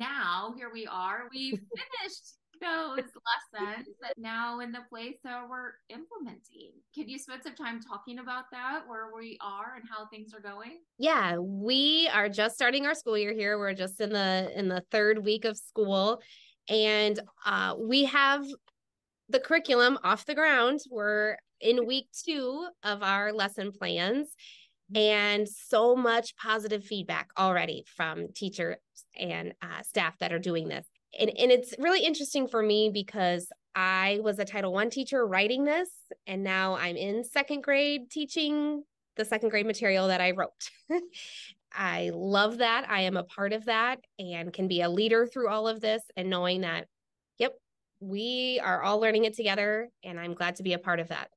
now here we are. We've finished those lessons now in the place that we're implementing. Can you spend some time talking about that, where we are and how things are going? Yeah, we are just starting our school year here. We're just in the third week of school, and we have the curriculum off the ground. We're in week 2 of our lesson plans, and so much positive feedback already from teachers and staff that are doing this. And it's really interesting for me because I was a Title I teacher writing this, and now I'm in second grade teaching the second grade material that I wrote. I love that. I am a part of that and can be a leader through all of this, and knowing that, yep, we are all learning it together, and I'm glad to be a part of that.